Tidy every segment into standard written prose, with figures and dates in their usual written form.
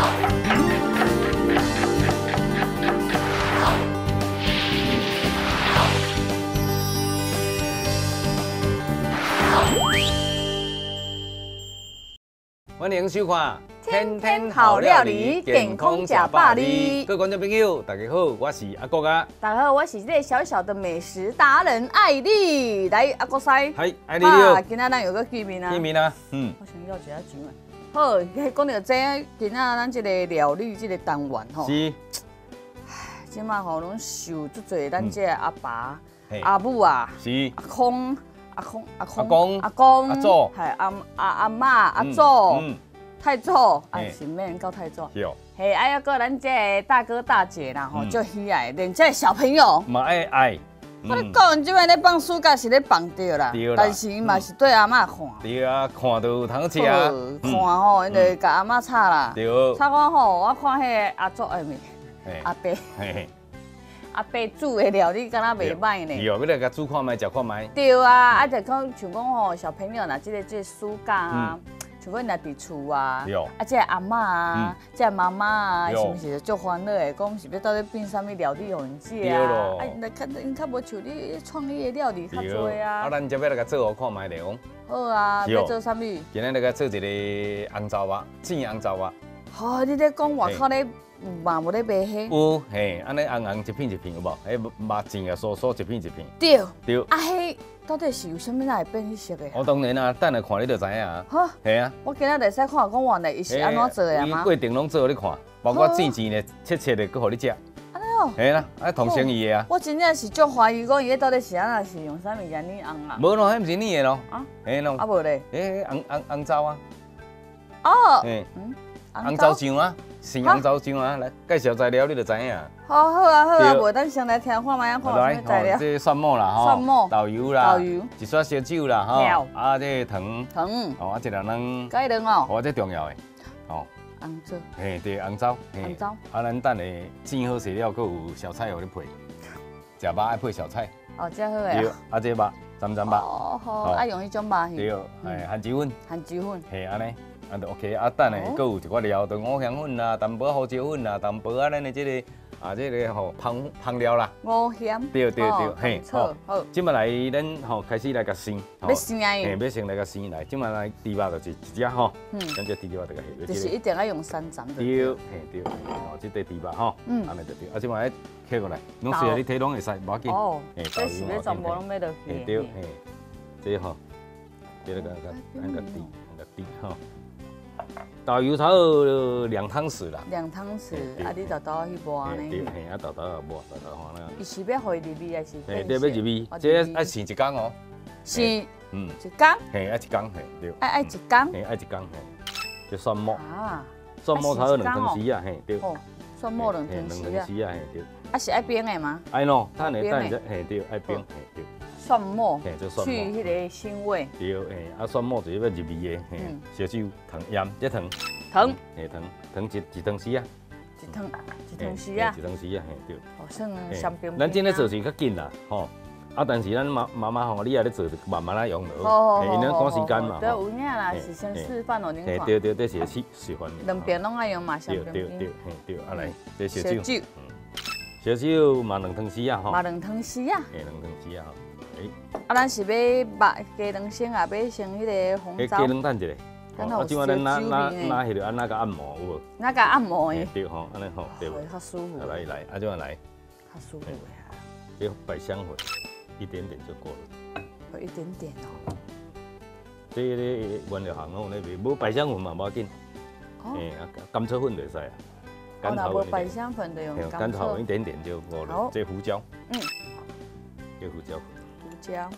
欢迎收看《 天天好料理健康吃百里各位观众朋友，大家好，我是阿国啊。 大家好，我是这个小小的美食达人艾丽，来阿国师。 嗨，艾丽你好。 今仔咱有个见面啊。 见面啊， 我想要一下钱啊。好，讲到这，今仔咱这个料理这个单元吼。 是。 即马吼拢受足侪咱这阿爸、阿母啊、 是阿公、阿祖， 系阿嬷、阿祖、太祖，是免到太祖。嘿，还有个咱这大哥大姐啦吼，就喜爱，连这小朋友嘛爱。 我咧讲，即摆咧放暑假是咧放着啦，但是嘛是对阿嬷看。 对啊，看到有通吃啊。 看吼，因就甲阿嬷炒啦。 对。 炒我吼，我看迄阿祖下面。阿伯，阿伯煮的料理敢若袂歹呢。 有，要来甲煮看卖，食看卖。 对啊，就讲像讲吼，小朋友呐，这个暑假啊，像讲若伫厝啊，这阿嬷啊，这妈妈啊，是毋是足欢乐的？讲是要到底变啥物料理互因食啊？ 对咯。 因较无像你创意的料理较多啊。 啊，咱则要来甲做互看卖咧讲。 好啊，要做啥物？ 今日来甲做一个红糟肉，煎红糟肉。 好，你咧讲外口咧？嘛无咧卖迄， 有嘿，安尼红一片一片有无？迄肉煎啊，酥一片一片。 对。啊，迄到底是有啥物来变迄色的？ 我当然啊，等下看你就知影啊。 好。 系啊。 我今仔日使看讲原来伊是安怎做的吗？ 过程拢做互你看，包括煎的、切的，佮互你食。 安尼哦。 系啦，啊同生意的啊。 我真正是足怀疑讲伊到底是安怎是用啥物原料红啊？ 无咯，迄毋是你的咯。 啊。 嘿咯。 啊无咧。 红糟啊。 哦。 红糟酱啊。是红糟酱啊，来介绍材料你就知影。 好啊，无咱先来听看卖啊，看有啥材料。 这蒜末啦，吼， 蒜末、 豆油啦，一撮烧酒啦，吼，啊这糖，哦啊一两两， 改两哦， 哦这重要的，哦。 红糟。 嘿，对，红糟。 红糟。 啊，咱等下煎好势了，佮有小菜互你配，食肉爱配小菜。 哦，这好个。 对，啊这肉，沾肉。 哦好，爱用迄种肉。 对，番薯粉。 番薯粉。 嘿，安尼。啊，就 OK， 啊，等下佮有一寡料，就五香粉啦、淡薄胡椒粉啦、淡薄啊，咱的这个吼香料啦。 五香。 对，嘿， 好。 即摆来咱吼开始来甲生。 要生啊！ 嘿，要先来甲生来，即摆来猪肉就是一只吼。咱这猪肉就甲下。 就是一定要用3层的。 对，嘿对，哦，这块猪肉吼，安尼就对。啊，即摆摕过来，拢随你摕拢会使，无要紧。 哦。这是要全部拢要落去。 对，嘿，这吼，这个按个滴吼。豆油差不多2汤匙啦。 2汤匙，啊，你豆豆去磨呢？ 对，嘿，啊豆豆啊磨，豆豆吼那。 伊是要互伊入味还是？ 嘿，对，要入味，这爱生1工哦。 生1工？ 嘿，爱1工，嘿，对。 爱1工？ 嘿，爱1工，嘿。这蒜末。 啊。 蒜末差不多2汤匙啊，嘿，对。 哦，蒜末2汤匙啊。 嘿，对。 啊，是爱冰的吗？ 爱喏，它呢，等下嘿，对，爱冰，嘿，对。 蒜末， 嘿，这蒜末， 去迄个腥味。 对，嘿，啊，蒜末就是要入味的，嘿，烧酒、糖、盐，这糖，嘿，糖一汤匙啊， 一汤匙啊， 一汤匙啊，嘿，对。 哦，算香冰。 咱今日做是较紧啦，吼，啊，但是咱妈妈吼，你也咧做，慢慢来用落， 好， 因为赶时间嘛， 对，有影啦，是先示范哦，您看。 对，这是示范。 两边拢爱用嘛，香冰。 对，嘿，对，啊来，这烧酒， 烧酒嘛2汤匙啊，吼。 嘛2汤匙啊。 嘿，2汤匙啊，吼。 啊，咱是要加两先啊，要先迄个红枣。 加两等一下。啊，即摆咱拿迄个安那个按摩有无？ 那个按摩诶。 对吼，安尼吼，对无？ 较舒服。 来，啊，怎样来？ 较舒服呀。 要百香粉，一点点就够了。 有一点点哦。 这个原料行哦，那边无百香粉嘛，无要紧。哎，啊，甘草粉就会使啊。 哦，那无百香粉就用甘草粉一点点就够了。好。这胡椒。这胡椒粉。 胡椒。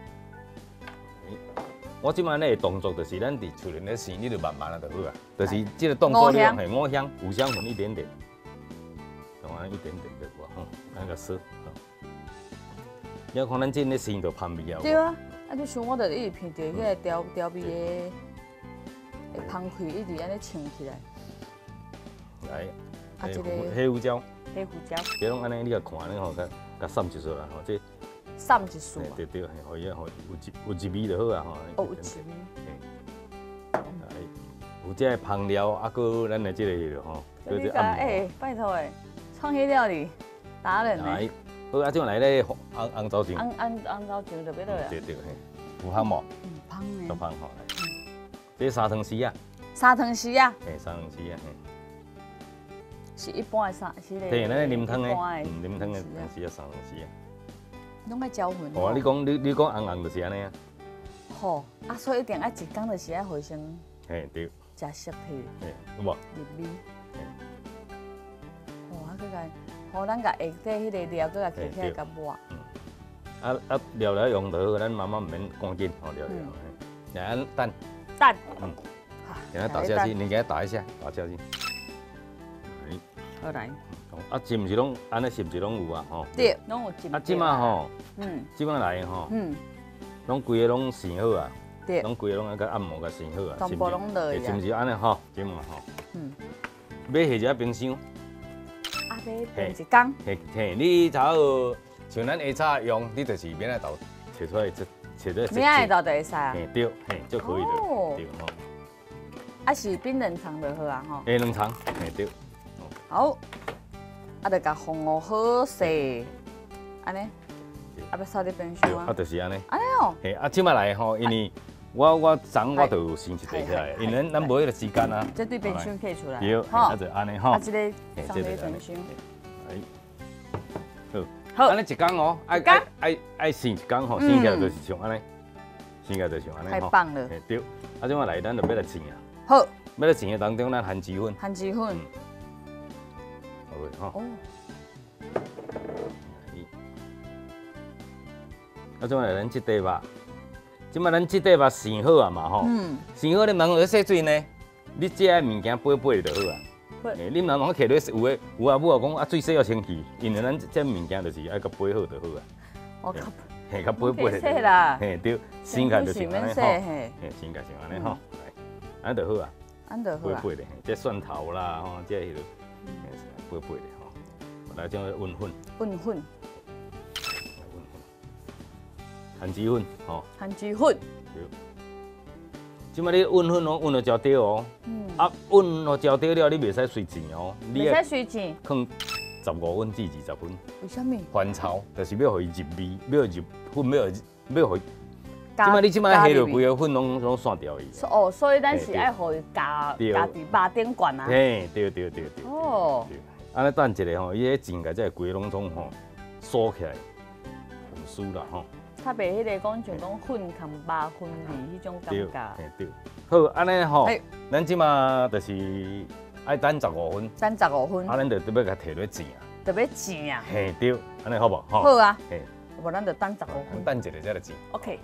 我即摆咧动作就是咱伫厝里咧生，你就慢慢啊就好啊。就是这个动作量系5香，五香粉一点点，用安一点点就好吼，那个丝。你看咱这咧生就香味啊。 对啊，啊你像我就一直闻着迄个调味的香气，一直安尼呛起来。 来， 啊这个黑胡椒。 黑胡椒。这拢安尼，你甲看咧吼，甲散一撮啦吼，这。 散一束啊！ 对，互伊有入味就好啊吼。 哦，有入味。 有这香料，啊，搁咱的这个吼， 搁这按摩。拜托诶，创意料理达人呢。 好，啊，种来咧红糟酱。 红糟酱就要落啊。 对对嘿，有香无？ 香呢。 足香吼。这砂糖丝啊。 砂糖丝啊。 嘿，砂糖丝啊，嘿。 是一般的砂，是对，咱啉汤的，啉汤的糖丝啊，砂糖丝啊。 拢爱搅混。 哦，你讲红就是安尼啊。 好，啊，所以一定爱一工就是爱回升。 嘿，对。 食色体。 嘿，有无？ 入味。哦，啊，佮个，互咱甲下底迄个料，佮甲起起来甲抹。 料了用就好，咱慢慢唔免赶紧，吼料。然后蛋。 蛋。 然后打下去，你给它打一下，打下去。 好来。 啊，浸是拢安尼，是毋是拢有啊？吼。 对，拢有浸。 啊，即马吼，即马来吼，拢规个拢洗好啊。对。拢规个拢甲按摩甲洗好啊。 全部拢落去是毋是安尼吼？即马吼。买下只冰箱。 啊，买冰一缸。 嘿，你差不像咱下早用，你就是免来豆摕出来，摕到。 免来豆就会使啊。 嘿，对，嘿，就可以了。对吼。 啊，是冰冷藏就好啊，吼。 冷藏，嘿对。 好，啊，就甲放好势，安尼，啊，要扫伫冰箱啊。 啊，就是安尼。 安尼哦。 嘿，啊，即摆来吼，因为我昨我就有先一地起来，因为咱无迄个时间啊。 这对冰箱可以出来。 对，啊就安尼吼。 啊，这个放伫冰箱。 好。安尼一工哦，爱洗一工吼，洗起来就是像安尼，洗起来就像安尼。 太棒了。 对，啊，即摆来咱就要来蒸啊。 好。 要来蒸的当中，咱含薯粉。 含薯粉。 好。哦。啊，即摆咱即块肉，即摆咱即块肉生好啊嘛吼。生好你茫个洗水呢？你这物件掰就好啊。你茫茫摕咧有啊母啊讲啊水洗要清气，因为咱这物件就是爱甲掰好就好啊。 我靠。 嘿，甲掰洗啦。 嘿，对，生起就是安尼吼。嘿，生起就安尼吼，安尼就好啊。 安就好啊。 掰的，这蒜头啦吼，这迄个掰的吼。来，种温粉。 温粉。 含薯粉吼。 含薯粉。 对。即摆你温粉哦，温到焦对哦。啊，温到焦对了，你袂使随钱哦。 袂使随钱。 放15分至20分。 为什么？ 翻炒，就是要互伊入味，要入粉，要互。即摆你即摆下落规个粉拢散掉伊。 哦，所以咱是爱互伊加伫肉顶管啊。 嘿，对。 哦。 安尼等一下吼，伊迄蒸个才会规个拢总吼酥起来，很酥啦吼。 较袂迄个讲像讲粉含肉分离迄种感觉。 对。好，安尼吼，咱即马就是爱等15分。 等15分。 啊，咱就要甲摕落蒸啊。 就要蒸啊。 嘿，对，安尼好无？ 好啊。嘿，无咱就等15分。 等一下才来蒸。 OK。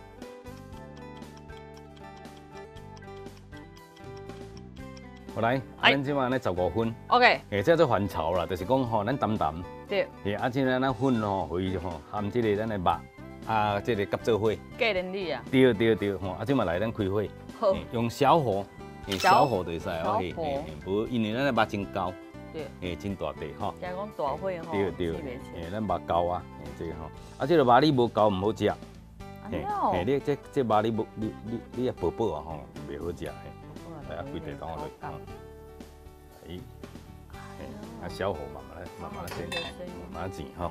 好来，咱即马安尼15分。 OK。 这做翻炒啦，就是讲吼，咱淡。 对。 啊，即个咱粉吼，互伊吼含即个咱的肉啊，即个甲做伙。 加点力啊。 对，吼，啊，即马来咱开火。 好。 用小火，小火就会使哦。无因为咱的肉真高。对。真大地吼。 加讲大火吼。 对。咱肉高啊，这个吼。啊，这个肉你无高唔好食。你这肉你无你也薄薄啊吼，袂好食嘿。来啊，规地当落去。啊，小火慢慢煎，慢慢煎吼。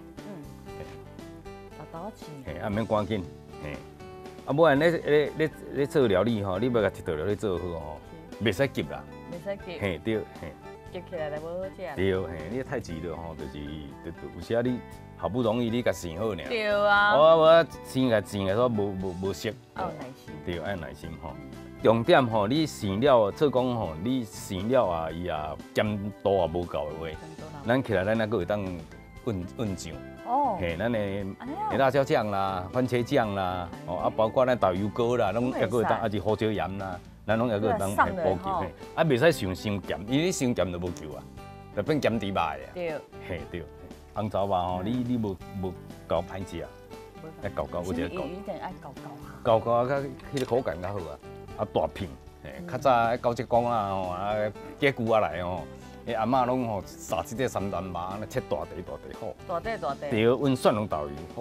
豆煎。 嘿，啊，免赶紧。嘿，啊，不然你做料理吼，你要甲一道料理做好吼，袂使急啦。 袂使急。 嘿，对，嘿。 急起来就无好食。 对，嘿，你太急了吼，就是有时啊你好不容易你甲生好呢。 对啊。 我先甲煎个说无熟。 要耐心。 对，要耐心吼。重点吼，你生了做讲吼，你生了啊，伊啊咸度也无够的话，咱起来咱还佫会当混酱。哦。嘿，咱的辣椒酱啦、番茄酱啦，哦啊，包括咱豆油膏啦，拢还佫会当，啊是胡椒盐啦，咱拢还佫会当补救嘿。啊，袂使伤咸，因为你伤咸就无救啊，就变咸猪肉啊。 对。 嘿对，红糟肉吼，你无够歹食啊，爱搞有一个搞。 一定爱搞搞啊，甲迄个口感较好啊。啊大片，较早九节公啊吼，啊过久啊来吼，阿嬷拢吼杀即个3担肉，安尼切大地好。 大地。 对，温蒜拢豆油好。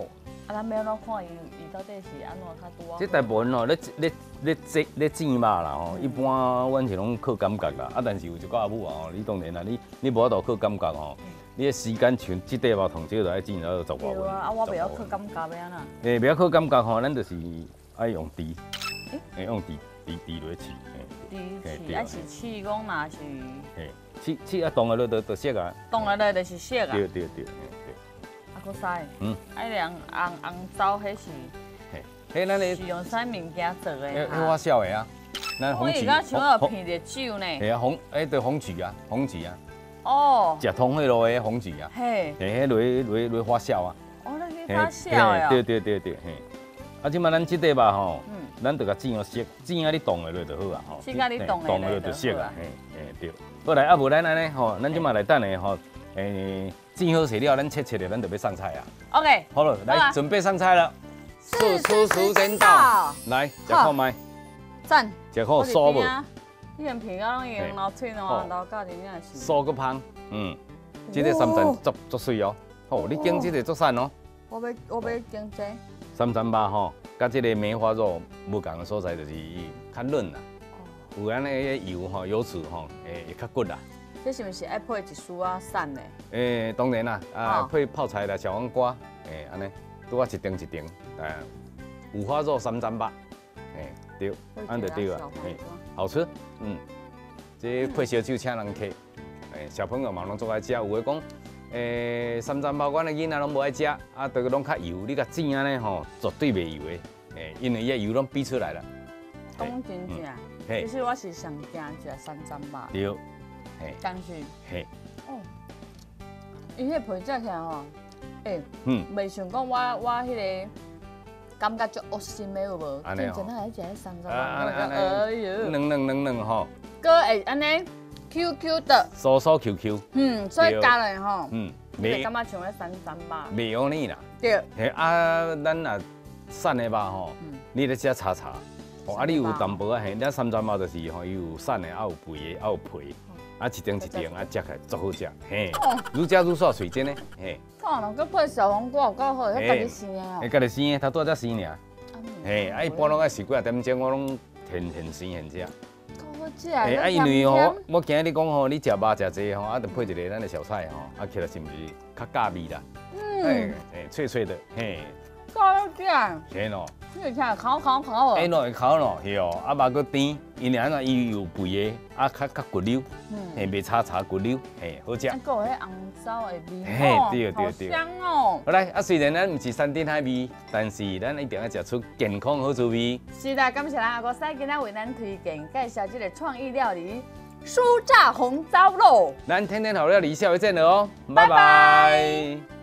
咱要怎看伊到底是安怎较拄啊？ 这大部分吼，咧煎肉啦吼，一般阮是拢靠感觉啦。啊，但是有一个阿母啊吼，你当然啦，你无法度靠感觉吼。你的时间像即块肉汤，少就爱煎到15分。 对啊，我袂晓靠感觉要安怎？ 袂晓靠感觉吼，咱就是爱用猪，用猪落去猪饲，爱是饲讲嘛是。 饲啊，冻下落就熟啊。 冻下落就是熟啊。 对。 啊，搁使。爱两红糟，迄是。 迄咱咧。 是用啥物件做的？ 迄我烧的啊，咱红曲。 我而家想要片着酒呢。 系啊，对红曲啊，红曲啊。 哦。 食通迄落的红曲啊。 嘿。 迄落发酵啊。 哦，那去发酵的。 对，嘿。啊，即马咱即块肉吼，咱就甲煎熟，煎啊你冻下落就好啊吼。 煎啊你冻下落就熟啊，对。过来啊，无咱安尼吼，咱即马来等下吼，煎好势了，咱切的，咱就要上菜啊。 OK。 好了，来准备上菜了。试出时间到，来食看麦。 赞。 食看酥无？ 你连皮甲拢用老脆喏，老教真正是。 酥个香，这个三层足水哦。好，你拣这个足瘦哦。 我要拣这。 三层肉吼，甲这个梅花肉无同的所在就是较嫩啦。有咱个油吼，油脂吼，会较骨啦。 这是毋是爱配一丝啊散的？ 当然啦，配泡菜啦、小黄瓜，安尼，拄啊一丁，五花肉三层肉，对，安就对啊，好吃，这配烧酒请人客，小朋友嘛拢做爱食，有诶讲，三层肉，阮的囡仔拢无爱食，啊，都拢较油，你甲煎安尼吼，绝对袂油的，因为伊个油拢逼出来了。 讲真正，其实我是上惊食三层肉。 对， 但是，伊迄配食起来吼，袂像讲我迄个感觉足恶心的有无？真正来食迄三层肉，哎呦， 嫩吼， 搁会安尼 QQ 的， 酥酥 QQ， 所以加了吼， 袂感觉像迄三层肉， 袂用腻啦。 对， 咱若瘦的肉吼，你咧食炒，啊，你有淡薄仔咱三层肉就是吼，伊有瘦的，啊有肥的，啊有皮。啊，一丁，啊，食起来足好食，嘿，愈食愈爽，水真嘞，嘿。 看咯，佮配小黄瓜有够好，迄家己生的哦。 家己生的，头拄仔生尔。嘿，一般拢爱是几啊点钟，我拢现生现食。 够好食。 因为吼，我今日你讲吼，你食肉食济吼，啊，就配一个咱的小菜吼，啊，起来是毋是较加味啦？脆脆的，嘿。 够好食。 嘿喏。 你有听烤哦？ 会烤喏，是哦，啊，肉佮甜，因为安怎伊有肥的，啊，较骨溜，嘿，袂炒骨溜，嘿，好食。啊， 佮有迄红糟的味哦，对， 好香哦。 好来，啊，虽然咱毋是山珍海味，但是咱一定要食出健康好滋味。 是的，感谢咱阿哥师今仔为咱推荐介绍这个创意料理酥炸红糟肉。 咱天天好料理，下回见了哦，拜拜。